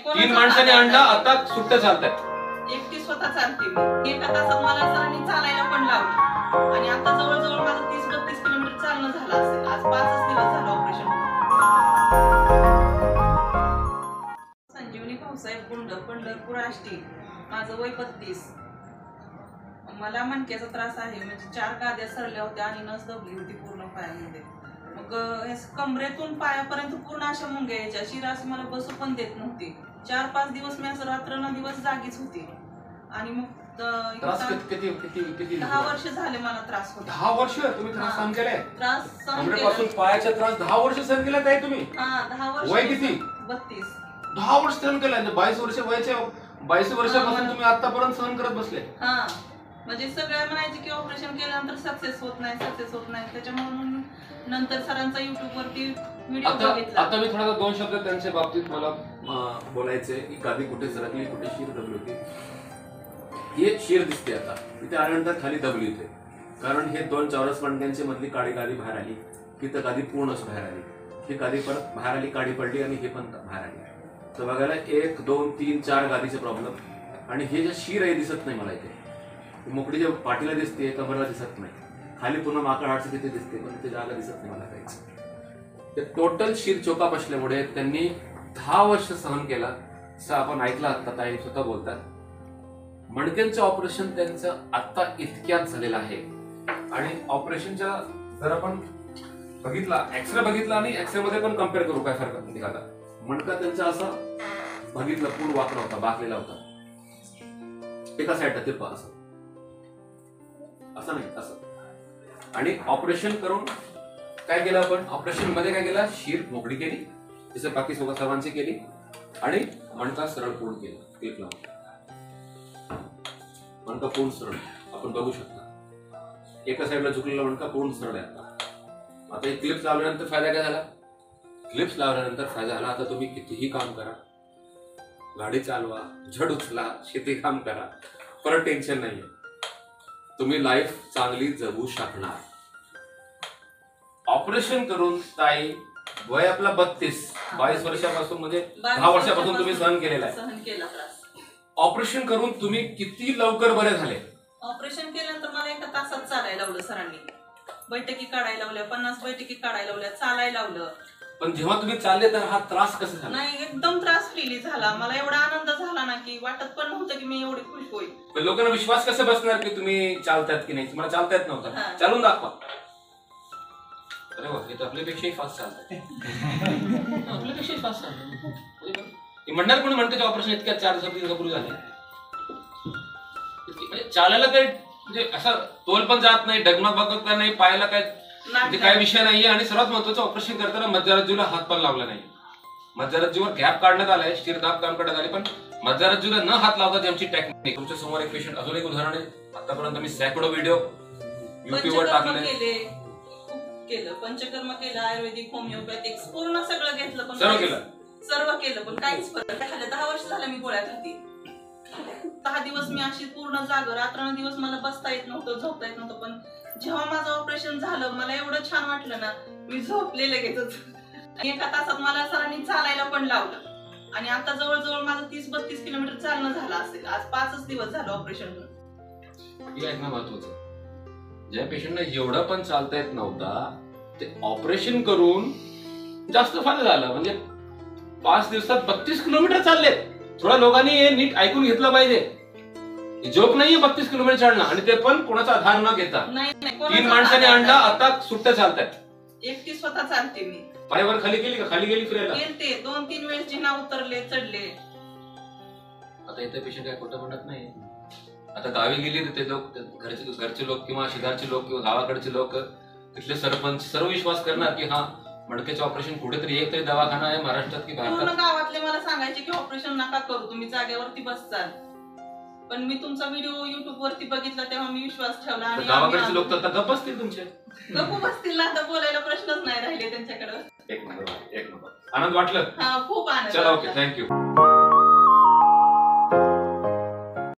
3 माणसाने आणला, आता सुट्ट्या चालतात. एकटी स्वतः चालते मी. एका तासात मला सरांनी चालायला पण लावलं आणि आता जवळजवळ माझं 30-32 किलोमीटर चालणं झालं असेल. आज 5 दिवस झालं ऑपरेशन. संजीवनी भाऊसाहेब गुंड, पंढरपूर आष्टी. माझं वय 32. मला मणक्याचा त्रास आहे. म्हणजे 4 गाद्या सरल्या होत्या आणि नस दबली होती पूर्ण पायामध्ये. मग कमरेतून पायापर्यंत पूर्ण अशा मुंग्या यायच्या. शिरा अशी मला बसू पण देत नव्हती. 4-5 दिवस मी असं रात्रंदिवस जागीच होती. आणि मग 10 वर्ष झाले मला त्रास होता. 10 वर्ष तुम्ही त्रास सहन केलाय? त्रास सहन कमरेपासून पायाचा त्रास 10 वर्ष सहन केला काय तुम्ही? हा, 10 वर्ष. वय किती? 32. 10 वर्ष सहन केलाय. 22 वर्ष वयाच्या 22 वर्षापासून तुम्ही आतापर्यंत सहन करत बसले. हा, म्हणजे सगळ्या म्हणायचे की ऑपरेशन केल्यानंतर सक्सेस होत नाही. त्याच्यामुळे नंतर सरांचा युट्यूब वरती व्हिडिओ बघितला. आता मी थोडा 2 शब्द त्यांच्या बाबतीत मला बोलायचे की गादी कुठे सरकली, कुठे शीर दबली होती. हे शीर दिसते आता, इथे आल्यानंतर खाली दबली होते. कारण हे 2 चौरस मणक्यांची मधली काळी गादी बाहेर आली, तिथं गादी पूर्णच बाहेर आली. ही गादी परत बाहेर आली, काळी पडली आणि हे पण बाहेर आली. तर बघायला 1, 2, 3, 4 गादीचे प्रॉब्लेम. आणि हे जे शीर आहे दिसत नाही मला इथे. मोकळीच्या पाठीला दिसते, कमरेला दिसत नाही. खाली पुन्हा माकड हाडचं तिथे दिसते, पण तिथे जागा दिसत नाही मला काहीच. ते टोटल शीर चोकाप असल्यामुळे त्यांनी 10 वर्ष सहन केला. असं आपण ऐकलं आता ताई स्वतः बोलतात. मणक्यांचं ऑपरेशन त्यांचं आता इतक्यात झालेलं आहे. आणि ऑपरेशनच्या जर आपण बघितला, एक्सरे बघितला आणि एक्सरे मध्ये पण कम्पेअर करू काय फरक निघाला. मणका त्यांचा असा बघितलं पूर्ण वाकडा होता, बाकलेला होता. एका साईडला ते असं नाही, असं. आणि ऑपरेशन करून काय केलं आपण? ऑपरेशन मध्ये काय केलं? शीर मोकळी केली, जसं बाकी सर्वांची केली, आणि मणका सरळ पूर्ण केलं. क्लिप लावून मणका पूर्ण सरळ आपण बघू शकता. एका साईडला झुकलेला मणका पूर्ण सरळ आहे. आता हे क्लिप्स लावल्यानंतर फायदा काय झाला? क्लिप्स लावल्यानंतर फायदा झाला, आता तुम्ही कितीही काम करा, गाडी चालवा, झड उचला, शेती काम करा, परत टेन्शन नाहीये. तुम्ही लाईफ चांगली जगू शकणार. ऑपरेशन करून ताई वय आपला 22 वर्षापासून, म्हणजे 10 वर्षापासून तुम्ही सहन केलेला आहे. ऑपरेशन करून तुम्ही किती लवकर बरे झाले? ऑपरेशन केल्यानंतर मला एका तासात चालायला लावलं सरांनी. बैठकी काढायला लावल्या, 50 बैठकी काढायला लावल्या, चालायला लावलं. पण जेव्हा तुम्ही चालले तर हा त्रास कसा झाला? नाही, एकदम त्रास फ्रीली झाला. मला एवढा आनंद झाला ना की वाटत पण नव्हतं की मी एवढी खुश होईल. पण लोकांना विश्वास कसा बसणार की तुम्ही चालतात की नाही? मला चालता येत नव्हतं, चालून दाखवा. अरे वा, हे तर आपल्यापेक्षाही फास्ट चालतंय. आपल्यापेक्षाही फास्ट चालतंय. म्हणणार कोणी म्हणते ऑपरेशन इतक्या 4 दिवसापूर्वी झाले. चालायला काही म्हणजे असं तोल पण जात नाही, डगमग बघत नाही, पायाला काय म्हणजे काय विषय नाहीये. आणि सर्वात महत्वाचं, ऑपरेशन करताना मध्यराज्यूला हात पण लावला नाही. मध्यराज्यूवर गॅप काढण्यात आलाय, शिरदाब काम करण्यात आले, पण मध्यराज्यूला न हात लावता त्यांची टेक्निक. तुमच्या समोर एक पेशंट, अजून एक उदाहरण आहे. आतापर्यंत मी सॅकडो व्हिडिओ युट्यूबवर टाकले. केलं पंचकर्म केलं, आयुर्वेदिक, होमिओपॅथिक पूर्ण सगळं घेतलं, पण सर्व केलं, पण काहीच फरक नाही. 10 वर्ष झालं मी गोळ्या खाती. 10 दिवस मी अशी पूर्ण जाग, रात्रंदिवस मला बसता येत नव्हतं, झोपता येत नव्हतं. पण जेव्हा माझं ऑपरेशन झालं मला एवढं छान वाटलं ना, मी झोपले लगेचच. एका तासात मला सरांनी चालायला पण लावलं आणि आता जवळजवळ माझं 30-32 किलोमीटर चालणं झालं असेल. आज 5 दिवस झालं ऑपरेशन करून. हे ऐकणं महत्वाचं. ज्या पेशंटला एवढं पण चालता येत नव्हता, ते ऑपरेशन करून जास्त फायदा झाला. म्हणजे 5 दिवसात 32 किलोमीटर चालले. थोड्या लोकांनी हे नीट ऐकून घेतलं पाहिजे. जोक नाहीये 32 किलोमीटर चालणं, आणि ते पण कोणाचा आधार न घेता. 3 माणसाने आणला, आता सुट्ट्या चालतात. एकटी स्वतः चालते मी. पायावर खाली गेली का? खाली गेली फिरायला? गेलते 2-3 वेळेस जिना उतरले, चढले. आता इथे पेशंट काय खोटं म्हणत नाही. आता गावी गेली तर ते लोक, घरचे लोक किंवा शेजारचे लोक किंवा गावाकडचे लोक, तिथले सरपंच सर्व विश्वास करणार की हा मणक्याचं ऑपरेशन कुठेतरी एक तरी दवाखाना आहे महाराष्ट्रात की भारतात. गावातले मला सांगायचे की ऑपरेशन नका करू, तुम्ही जागेवरती बसचाल. पण मी तुमचा व्हिडिओ युट्यूब वरती बघितला तेव्हा मी विश्वास ठेवला. आणि गावाकडचे लोक तर गप्प बसतील, तुमचे गप्प बसतील ना, तर बोलायला प्रश्नच नाही राहिले त्यांच्याकडे. एक नंबर. आनंद वाटलं? हा, खूप आनंद. चला, ओके, थँक्यू.